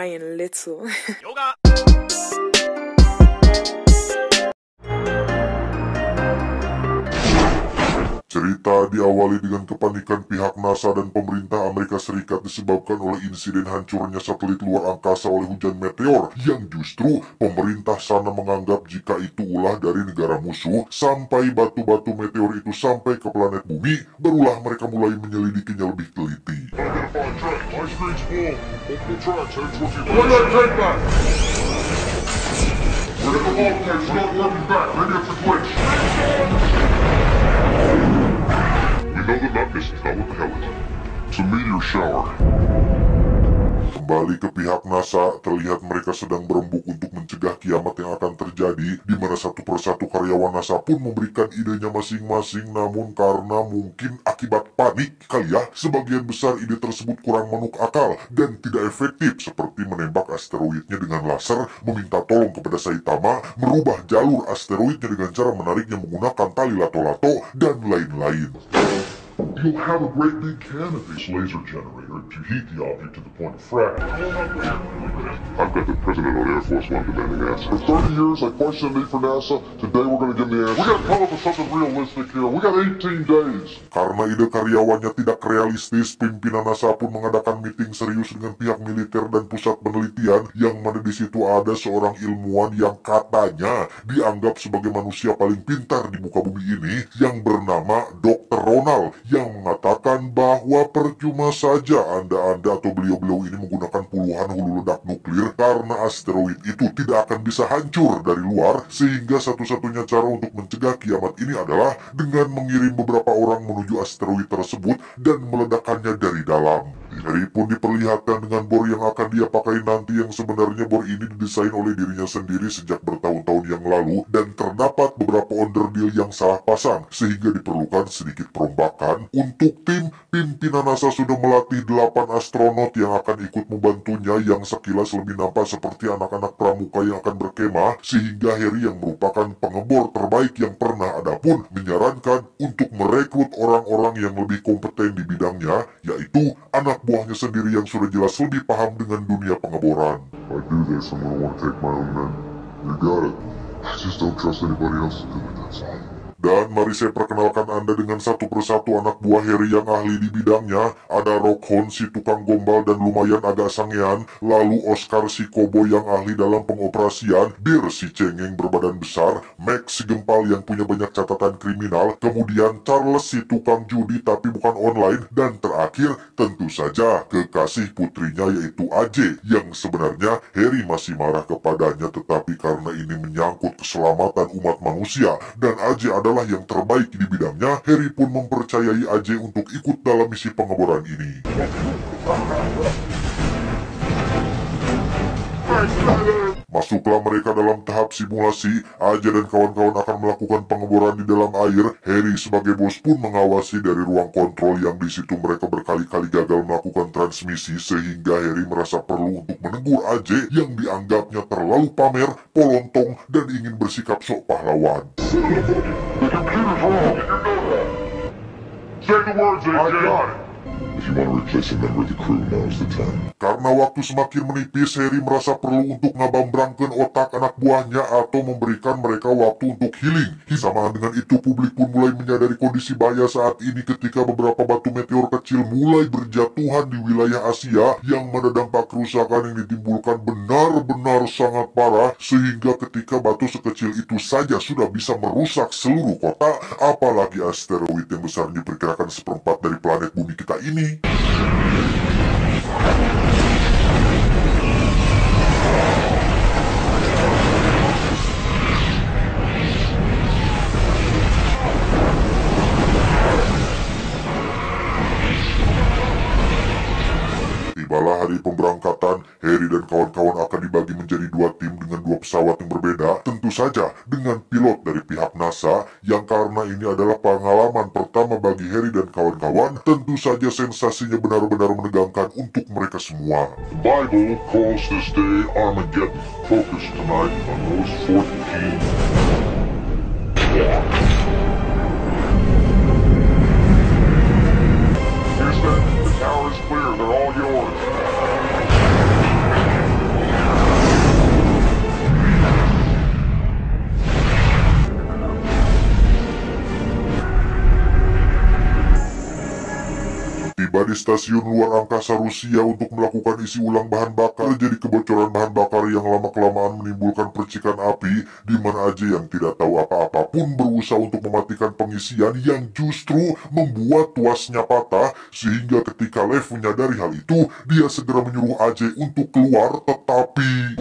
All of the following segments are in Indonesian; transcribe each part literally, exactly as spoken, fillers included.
Ryan, let's go. Cerita diawali dengan kepanikan pihak NASA dan pemerintah Amerika Serikat disebabkan oleh insiden hancurnya satelit luar angkasa oleh hujan meteor yang justru pemerintah sana menganggap jika itu ulah dari negara musuh. Sampai batu-batu meteor itu sampai ke planet bumi, barulah mereka mulai menyelidikinya lebih teliti. We know the map is not what the hell is it? It's a meteor shower. Kembali ke pihak NASA, terlihat mereka sedang berembuk untuk mencegah kiamat yang akan terjadi, di mana satu persatu karyawan NASA pun memberikan idenya masing-masing, namun karena mungkin akibat panik kali ya, sebagian besar ide tersebut kurang manuk akal dan tidak efektif, seperti menembak asteroidnya dengan laser, meminta tolong kepada Saitama, merubah jalur asteroidnya dengan cara menariknya menggunakan tali lato-lato, dan lain-lain. You'll have a great big can of this laser generator to heat the object to the point of fracture. I've got the president on Air Force One demanding answers. For thirty years, I questioned the need for NASA. Today, we're going to give the answer. We got to come up with something realistic here. We got eighteen days. Karena ide karyawannya tidak realistis, pimpinan NASA pun mengadakan meeting serius dengan pihak militer dan pusat penelitian, yang mana di situ ada seorang ilmuwan yang katanya dianggap sebagai manusia paling pintar di muka bumi ini, yang bernama dokter Ronald, yang mengatakan bahwa percuma saja anda-anda atau beliau-beliau ini menggunakan puluhan hulu ledak nuklir karena asteroid itu tidak akan bisa hancur dari luar, sehingga satu-satunya cara untuk mencegah kiamat ini adalah dengan mengirim beberapa orang menuju asteroid tersebut dan meledakkannya dari dalam. Harry pun diperlihatkan dengan bor yang akan dia pakai nanti, yang sebenarnya bor ini didesain oleh dirinya sendiri sejak bertahun-tahun yang lalu, dan terdapat beberapa onderdil yang salah pasang sehingga diperlukan sedikit perombakan. Untuk tim, pimpinan NASA sudah melatih delapan astronot yang akan ikut membantunya, yang sekilas lebih nampak seperti anak-anak pramuka yang akan berkemah, sehingga Harry yang merupakan pengebor terbaik yang pernah ada pun menyarankan untuk merekrut orang-orang yang lebih kompeten di bidangnya, yaitu anak buahnya sendiri yang sudah jelas lebih paham dengan dunia pengeboran. If I do this, I'm going to want to take my own men. You got it. I just don't trust anybody else to do it, that's all. Dan mari saya perkenalkan Anda dengan satu persatu anak buah Harry yang ahli di bidangnya. Ada Rockhorn si tukang gombal dan lumayan agak sangean, lalu Oscar si koboi yang ahli dalam pengoperasian, Bir si cengeng berbadan besar, Max si gempal yang punya banyak catatan kriminal, kemudian Charles si tukang judi tapi bukan online, dan terakhir tentu saja kekasih putrinya yaitu A J, yang sebenarnya Harry masih marah kepadanya, tetapi karena ini menyangkut keselamatan umat manusia dan A J adalah yang terbaik di bidangnya, Harry pun mempercayai A J untuk ikut dalam misi pengeboran ini. Masuklah mereka dalam tahap simulasi. A J dan kawan-kawan akan melakukan pengeboran di dalam air. Harry sebagai bos pun mengawasi dari ruang kontrol, yang di situ mereka berkali-kali gagal melakukan transmisi, sehingga Harry merasa perlu untuk menegur A J yang dianggapnya terlalu pamer, polontong, dan ingin bersikap sok pahlawan. Say the words, A J. If you want to replace a member of the crew, now's the time. Karena waktu semakin menipis, Harry merasa perlu untuk ngabambrangkeun otak anak buahnya atau memberikan mereka waktu untuk healing. Sama dengan itu, publik pun mulai menyadari kondisi bahaya saat ini ketika beberapa batu meteor kecil mulai berjatuhan di wilayah Asia, yang mana dampak kerusakan yang ditimbulkan benar-benar sangat parah, sehingga ketika batu sekecil itu saja sudah bisa merusak seluruh kota, apalagi asteroid yang besarnya diperkirakan seperempat dari planet bumi kita ini. Tibalah hari pemberangkatan, Harry dan kawan-kawan akan dibagi menjadi dua tim dengan dua pesawat yang berbeda, tentu saja dengan pilot dari pihak NASA, yang karena ini adalah pengalaman pertama bagi Harry dan kawan-kawan, tentu saja sensasinya benar-benar menegangkan untuk mereka semua. The Bible calls this day Armageddon. Focus tonight on those fourteen. Houston, the tower is clear. They're all yours. Ketika di stasiun luar angkasa Rusia untuk melakukan isi ulang bahan bakar, terjadi kebocoran bahan bakar yang lama-kelamaan menimbulkan percikan api, di mana Ajay yang tidak tahu apa-apa pun berusaha untuk mematikan pengisian yang justru membuat tuasnya patah, sehingga ketika Lev menyadari hal itu, dia segera menyuruh Ajay untuk keluar, tetapi...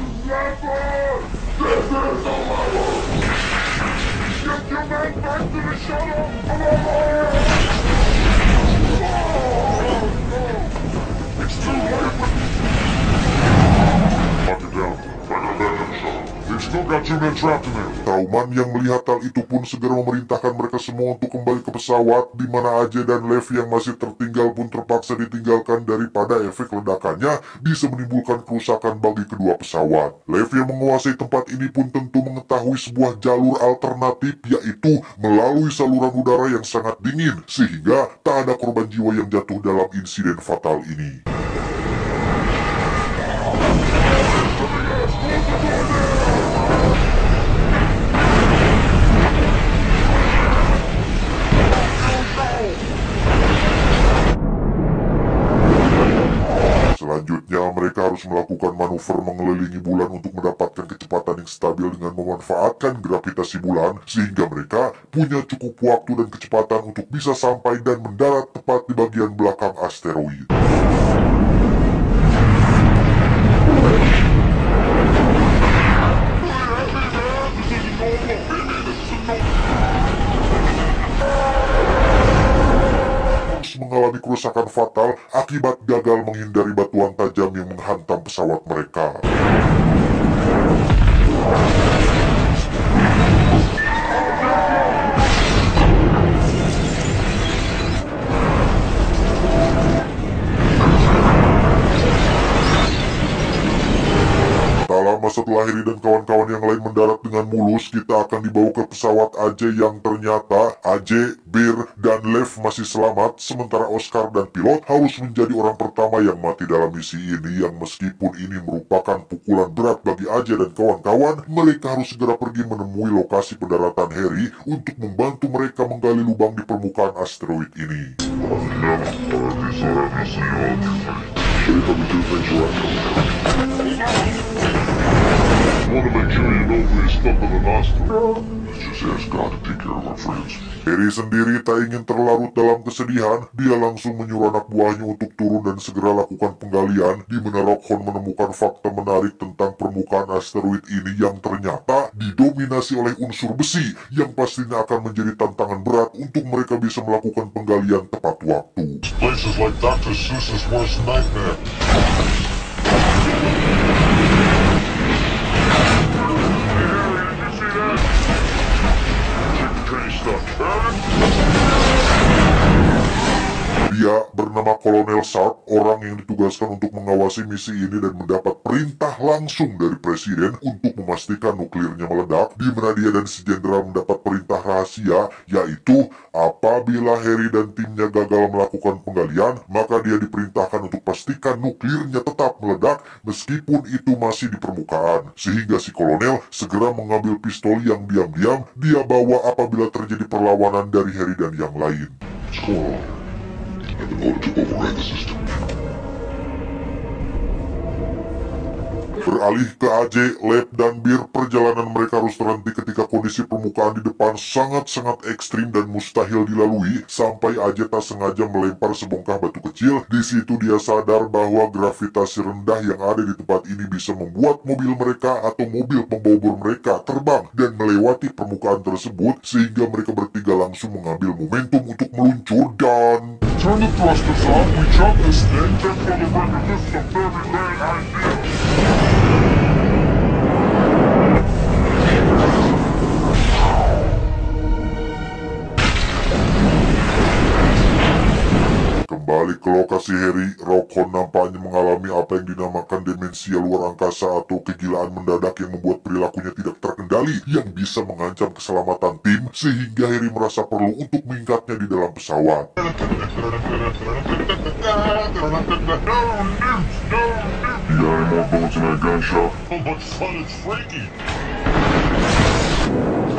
Trauman yang melihat hal itu pun segera memerintahkan mereka semua untuk kembali ke pesawat, di mana Ajay dan Lev yang masih tertinggal pun terpaksa ditinggalkan daripada efek ledakannya bisa menimbulkan kerusakan bagi kedua pesawat. Lev yang menguasai tempat ini pun tentu mengetahui sebuah jalur alternatif, yaitu melalui saluran udara yang sangat dingin, sehingga tak ada korban jiwa yang jatuh dalam insiden fatal ini. Selanjutnya, mereka harus melakukan manuver mengelilingi bulan untuk mendapatkan kecepatan yang stabil dengan memanfaatkan gravitasi bulan, sehingga mereka punya cukup waktu dan kecepatan untuk bisa sampai dan mendarat tepat di bagian belakang asteroid. Mengalami kerusakan fatal akibat gagal menghindari batuan tajam yang menghantam pesawat mereka. Tak lama setelah Harry dan kawan-kawan yang lain mendarat dengan mulus, kita akan dibawa ke pesawat Ajay yang ternyata Ajay, Bir, dan Lev masih selamat, sementara Oscar dan pilot harus menjadi orang pertama yang mati dalam misi ini, yang meskipun ini merupakan pukulan berat bagi Ajay dan kawan-kawan, mereka harus segera pergi menemui lokasi pendaratan Harry untuk membantu mereka menggali lubang di permukaan asteroid ini. Harry sendiri tak ingin terlarut dalam kesedihan. Dia langsung menyuruh anak buahnya untuk turun dan segera lakukan penggalian, di mana Rockhorn menemukan fakta menarik tentang permukaan asteroid ini yang ternyata didominasi oleh unsur besi, yang pastinya akan menjadi tantangan berat untuk mereka bisa melakukan penggalian tepat waktu. Places like Doctor Seuss's worst nightmare. Dia bernama Kolonel Sharp, orang yang ditugaskan untuk mengawasi misi ini dan mendapat perintah langsung dari Presiden untuk memastikan nuklirnya meledak, di mana dia dan si Jenderal mendapat perintah rahasia, yaitu apabila Harry dan timnya gagal melakukan penggalian, maka dia diperintahkan untuk pastikan nuklirnya tetap meledak meskipun itu masih di permukaan, sehingga si Kolonel segera mengambil pistol yang diam-diam dia bawa apabila terjadi perlawanan dari Harry dan yang lain. I've been ordered to override the system. Beralih ke Ajay, Lev, dan Bir, perjalanan mereka harus terhenti ketika kondisi permukaan di depan sangat-sangat ekstrim dan mustahil dilalui, sampai Ajay tak sengaja melempar sebongkah batu kecil. Di situ dia sadar bahwa gravitasi rendah yang ada di tempat ini bisa membuat mobil mereka atau mobil pembobor mereka terbang dan melewati permukaan tersebut, sehingga mereka bertiga langsung mengambil momentum untuk meluncur dan... Turn the thrusters off, we jump this thing, just for the record, this is a very bad idea. Kembali ke lokasi Harry, Rockhorn nampaknya mengalami apa yang dinamakan demensia luar angkasa atau kegilaan mendadak yang membuat perilakunya tidak terkendali yang bisa mengancam keselamatan tim, sehingga Harry merasa perlu untuk mengingatnya di dalam pesawat. You got any more bullets in that gun shop? How much fun it's freaky!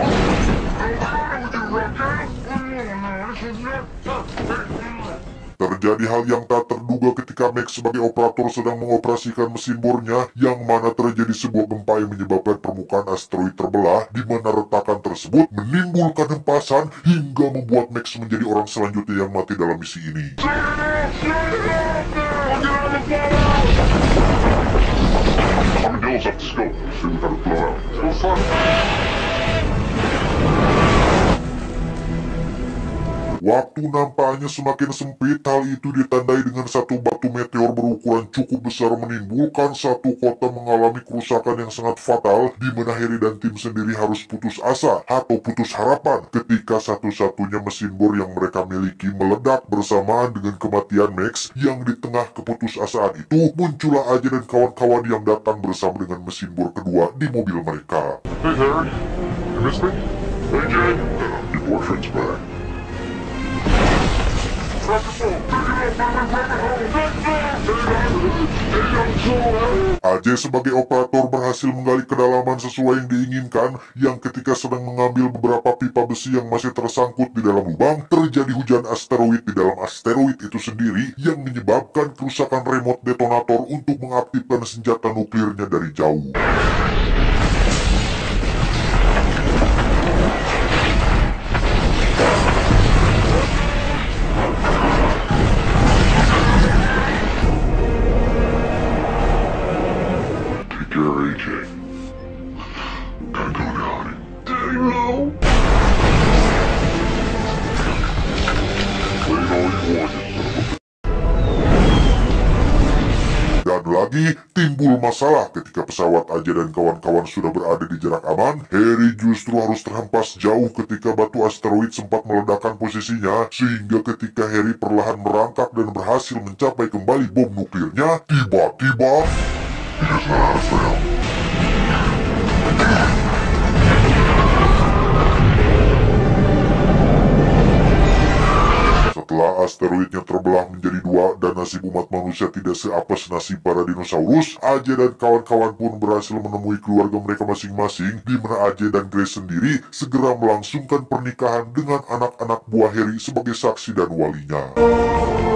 Ternyata Terjadi hal yang tak terduga ketika Max sebagai operator sedang mengoperasikan mesin bornya, yang mana terjadi sebuah gempa yang menyebabkan permukaan asteroid terbelah, di mana retakan tersebut menimbulkan hempasan hingga membuat Max menjadi orang selanjutnya yang mati dalam misi ini. Armadillo's up to scope. See we gotta blow out. Go fun. Waktu nampaknya semakin sempit. Hal itu ditandai dengan satu batu meteor berukuran cukup besar menimbulkan satu kota mengalami kerusakan yang sangat fatal, di mana Harry dan tim sendiri harus putus asa atau putus harapan ketika satu-satunya mesin bor yang mereka miliki meledak bersamaan dengan kematian Max. Yang di tengah keputusasaan itu muncullah Aja dan kawan-kawan yang datang bersama dengan mesin bor kedua di mobil mereka. Hey, Harry. You miss me? Hey, Jay. Your boyfriend's back. Aja sebagai operator berhasil menggali kedalaman sesuai yang diinginkan, yang ketika sedang mengambil beberapa pipa besi yang masih tersangkut di dalam lubang, terjadi hujan asteroid di dalam asteroid itu sendiri yang menyebabkan kerusakan remote detonator untuk mengaktifkan senjata nuklirnya dari jauh. You're A J. Gotta go now, honey. Daddy, no. Blame all you want, you son of a... Dan lagi timbul masalah ketika pesawat Aja dan kawan-kawan sudah berada di jarak aman. Harry justru harus terhempas jauh ketika batu asteroid sempat meledakkan posisinya, sehingga ketika Harry perlahan merangkak dan berhasil mencapai kembali bom nuklirnya, tiba-tiba Because now I fail. Setelah asteroidnya terbelah menjadi dua dan nasib umat manusia tidak seapes nasib para dinosaurus, Aja dan kawan-kawan pun berhasil menemui keluarga mereka masing-masing, di mana Aja dan Grace sendiri segera melangsungkan pernikahan dengan anak-anak buah Harry sebagai saksi dan walinya.